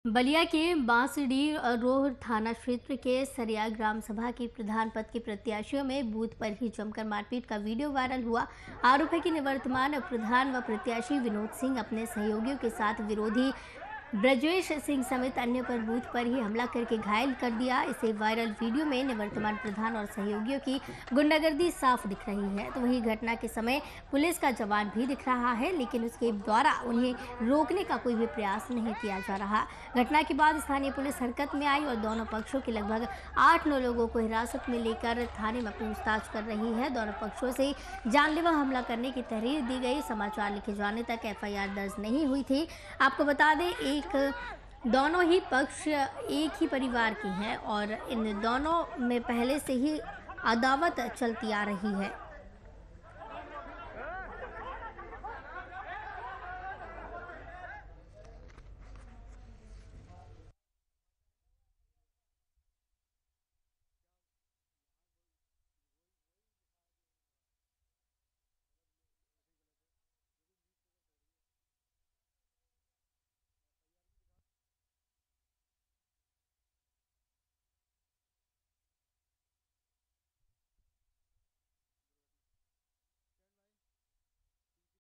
बलिया के बांसडीह रोह थाना क्षेत्र के सरिया ग्राम सभा के प्रधान पद के प्रत्याशियों में बूथ पर ही जमकर मारपीट का वीडियो वायरल हुआ। आरोप है कि निवर्तमान प्रधान व प्रत्याशी विनोद सिंह अपने सहयोगियों के साथ विरोधी ब्रजेश सिंह समेत अन्य पर बूथ पर ही हमला करके घायल कर दिया। इसे वायरल वीडियो में निवर्तमान प्रधान और सहयोगियों की गुंडागर्दी साफ दिख रही है। तो वहीं घटना के समय पुलिस का जवान भी दिख रहा है, लेकिन उसके द्वारा उन्हें रोकने का कोई भी प्रयास नहीं किया जा रहा। घटना के बाद स्थानीय पुलिस हरकत में आई और दोनों पक्षों के लगभग 8-9 लोगों को हिरासत में लेकर थाने में पूछताछ कर रही है। दोनों पक्षों से जानलेवा हमला करने की तहरीर दी गई। समाचार लिखे जाने तक एफआईआर दर्ज नहीं हुई थी। आपको बता दें, दोनों ही पक्ष एक ही परिवार की हैं और इन दोनों में पहले से ही अदावत चलती आ रही है।